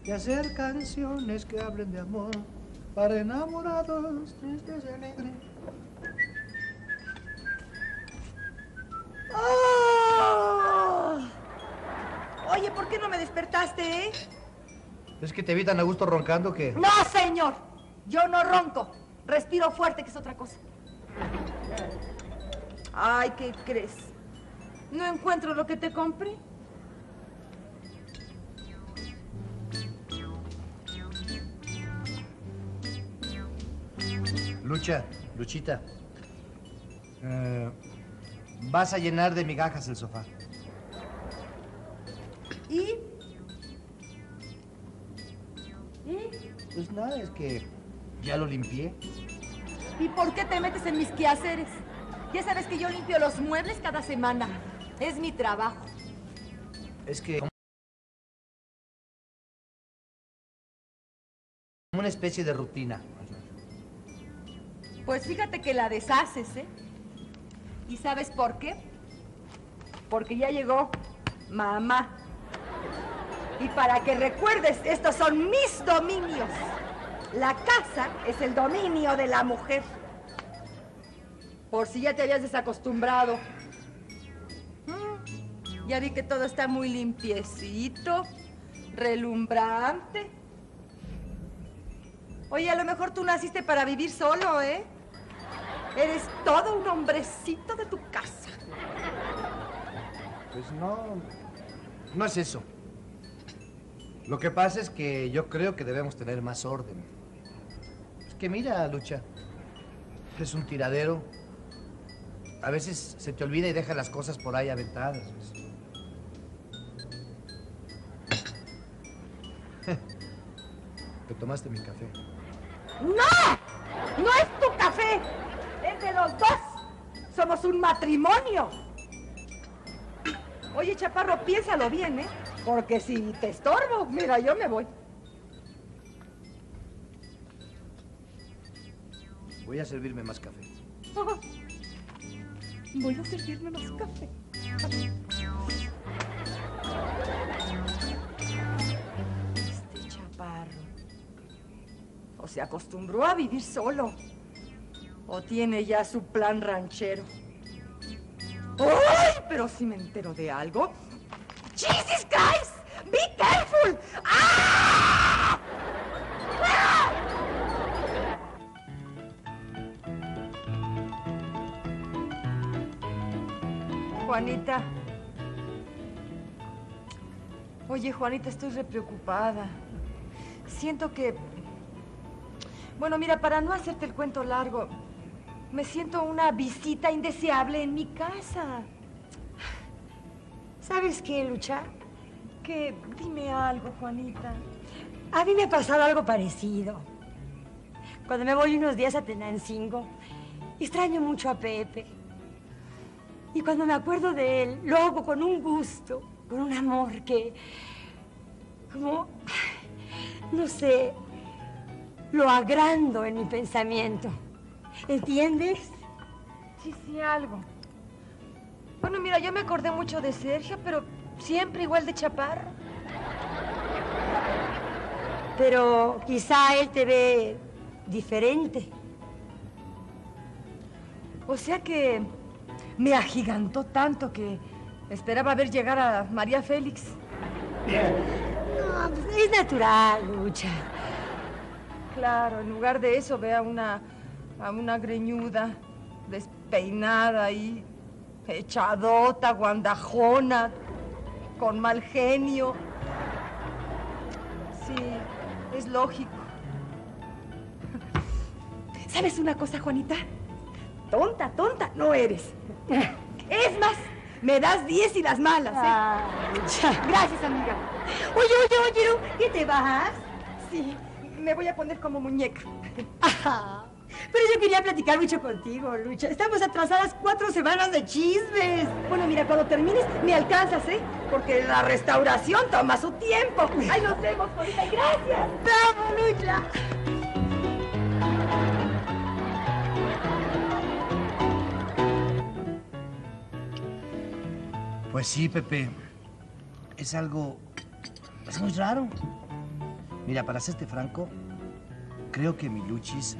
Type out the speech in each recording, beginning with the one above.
y hacer canciones que hablen de amor para enamorados, tristes y alegres. ¡Oh! Oye, ¿por qué no me despertaste, Es que te vi tan a gusto roncando que... No, señor. Yo no ronco. Respiro fuerte, que es otra cosa. Ay, ¿qué crees? ¿No encuentro lo que te compré? Luchita, vas a llenar de migajas el sofá. ¿Y? Pues nada, es que ya lo limpié. ¿Y por qué te metes en mis quehaceres? Ya sabes que yo limpio los muebles cada semana. Es mi trabajo. Es que... como una especie de rutina. Pues fíjate que la deshaces, ¿eh? ¿Y sabes por qué? Porque ya llegó mamá. Y para que recuerdes, estos son mis dominios. La casa es el dominio de la mujer. Por si ya te habías desacostumbrado. Ya vi que todo está muy limpiecito, relumbrante. Oye, a lo mejor tú naciste para vivir solo, ¿eh? Eres todo un hombrecito de tu casa. Pues no es eso. Lo que pasa es que yo creo que debemos tener más orden. Es que mira, Lucha, es un tiradero. A veces se te olvida y deja las cosas por ahí aventadas. ¿Ves? Te tomaste mi café. ¡No! ¡No es tu café! ¡Es de los dos! ¡Somos un matrimonio! Oye, Chaparro, piénsalo bien, ¿eh? Porque si te estorbo, mira, yo me voy. Voy a servirme más café. Voy a servirme más café. Este Chaparro. O se acostumbró a vivir solo. O tiene ya su plan ranchero. ¡Ay! Pero si me entero de algo. ¡Jesus Christ! ¡Be careful! ¡Ah! ¡Ah! Juanita. Oye, Juanita, estoy re preocupada. Siento que... Bueno, mira, para no hacerte el cuento largo, me siento una visita indeseable en mi casa. ¿Sabes qué, Lucha? Que dime algo, Juanita. A mí me ha pasado algo parecido. Cuando me voy unos días a Tenancingo, extraño mucho a Pepe. Y cuando me acuerdo de él, lo hago con un gusto, con un amor que... como... no sé... lo agrando en mi pensamiento. ¿Entiendes? Sí, algo. Bueno, mira, yo me acordé mucho de Sergio, pero siempre igual de Chaparro. Pero quizá él te ve diferente. O sea que me agigantó tanto que esperaba ver llegar a María Félix. No, pues es natural, Lucha. Claro, en lugar de eso ve a una greñuda, despeinada y echadota, guandajona, con mal genio. Sí, es lógico. ¿Sabes una cosa, Juanita? Tonta no eres. Es más, me das 10 y las malas, ¿eh? Ah, Lucha. Gracias, amiga. Oye, ¿qué te vas? Sí, me voy a poner como muñeca. Ajá. Pero yo quería platicar mucho contigo, Lucha. Estamos atrasadas 4 semanas de chismes. Bueno, mira, cuando termines me alcanzas, ¿eh? Porque la restauración toma su tiempo. ¡Ahí nos vemos, Juanita! ¡Gracias! ¡Vamos, Lucha! Pues sí, Pepe. Es muy raro. Mira, para serte franco, creo que mi Luchis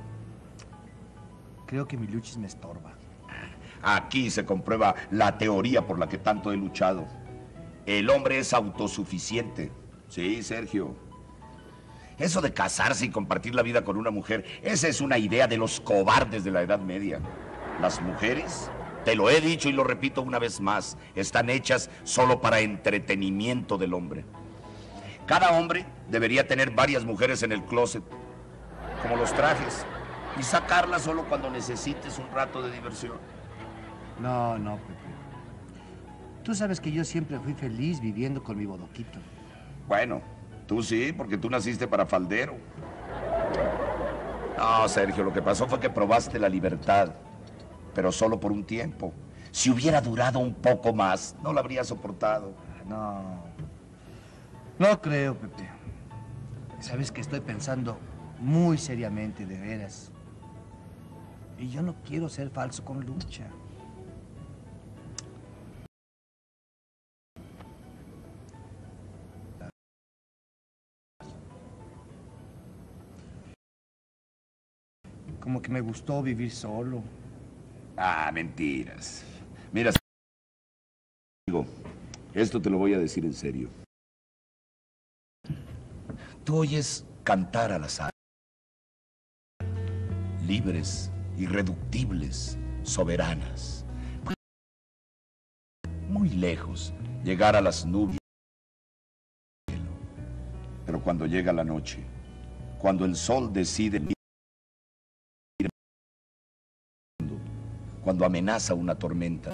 me estorba. Aquí se comprueba la teoría por la que tanto he luchado. El hombre es autosuficiente. Sí, Sergio. Eso de casarse y compartir la vida con una mujer, esa es una idea de los cobardes de la Edad Media. Las mujeres, te lo he dicho y lo repito una vez más, están hechas solo para entretenimiento del hombre. Cada hombre debería tener varias mujeres en el closet, como los trajes, y sacarlas solo cuando necesites un rato de diversión. No, Pepe. Tú sabes que yo siempre fui feliz viviendo con mi bodoquito. Bueno, tú sí, porque tú naciste para faldero. No, Sergio, lo que pasó fue que probaste la libertad, pero solo por un tiempo. Si hubiera durado un poco más, no la habría soportado. No creo, Pepe. Sabes que estoy pensando muy seriamente, de veras. Y yo no quiero ser falso con Lucha. Como que me gustó vivir solo. Ah, mentiras. Mira, amigo, esto te lo voy a decir en serio. Tú oyes cantar a las aves, libres, irreductibles, soberanas. Muy lejos, llegar a las nubes. Pero cuando llega la noche, cuando el sol decide, cuando amenaza una tormenta,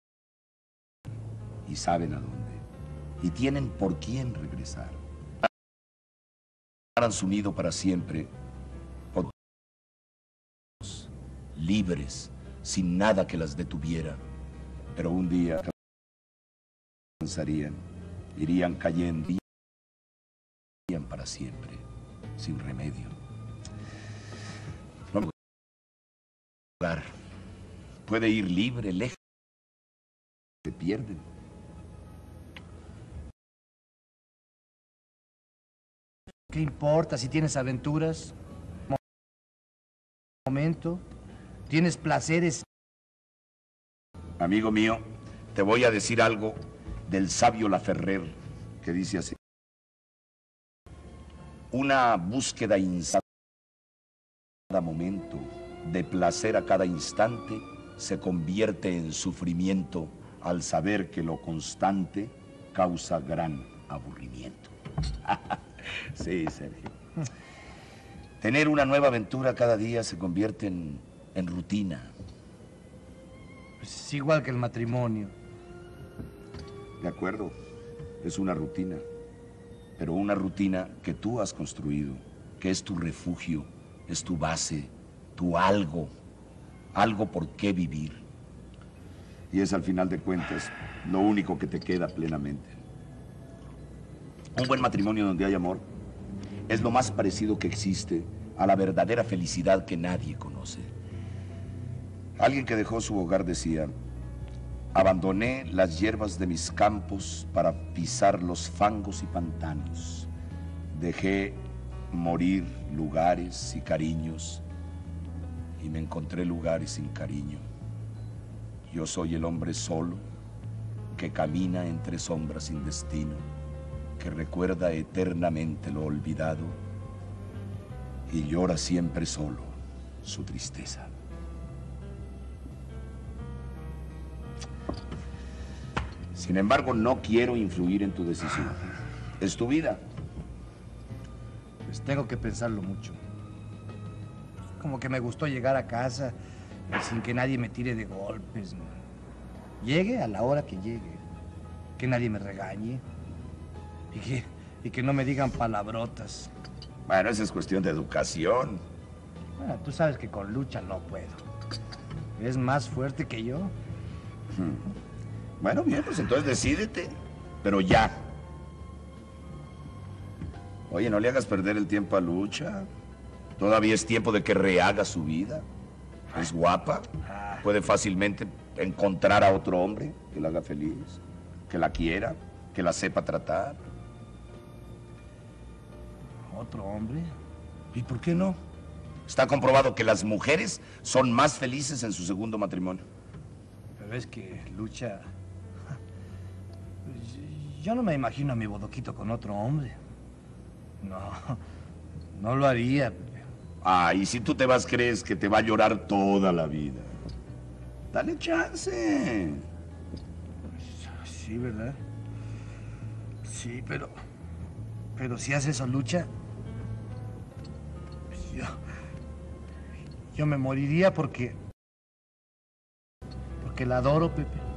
y saben a dónde, y tienen por quién regresar. Harán su nido para siempre, libres, sin nada que las detuviera, pero un día cansarían, irían cayendo, irían para siempre, sin remedio. No lugar. Puede ir libre, lejos, se pierden. ¿Qué importa si tienes aventuras? Momento, tienes placeres. Amigo mío, te voy a decir algo del sabio Laferrer, que dice así: una búsqueda insana a cada momento, de placer a cada instante, se convierte en sufrimiento al saber que lo constante causa gran aburrimiento. Sí, Sergio. Tener una nueva aventura cada día se convierte en rutina. Es igual que el matrimonio. De acuerdo, es una rutina, pero una rutina que tú has construido, que es tu refugio, es tu base, tu algo por qué vivir. Y es al final de cuentas lo único que te queda plenamente. Un buen matrimonio donde hay amor es lo más parecido que existe a la verdadera felicidad que nadie conoce. Alguien que dejó su hogar decía: abandoné las hierbas de mis campos para pisar los fangos y pantanos. Dejé morir lugares y cariños y me encontré lugares sin cariño. Yo soy el hombre solo que camina entre sombras sin destino, que recuerda eternamente lo olvidado y llora siempre solo su tristeza. Sin embargo, no quiero influir en tu decisión. Es tu vida. Pues tengo que pensarlo mucho. Como que me gustó llegar a casa sin que nadie me tire de golpes. Llegue a la hora que llegue. Que nadie me regañe. Y que no me digan palabrotas. Bueno, esa es cuestión de educación. Bueno, tú sabes que con Lucha no puedo. Es más fuerte que yo. Bueno, bien, pues entonces decídete. Pero ya. Oye, no le hagas perder el tiempo a Lucha. Todavía es tiempo de que rehaga su vida. Es guapa. Puede fácilmente encontrar a otro hombre que la haga feliz, que la quiera, que la sepa tratar. ¿Otro hombre? ¿Y por qué no? Está comprobado que las mujeres son más felices en su segundo matrimonio. Pero es que, Lucha... Yo no me imagino a mi bodoquito con otro hombre. No, no lo haría, Pepe. Ah, y si tú te vas, crees que te va a llorar toda la vida. Dale chance. Sí, ¿verdad? Sí, pero... Pero si hace eso, Lucha... pues yo me moriría porque... Porque la adoro, Pepe.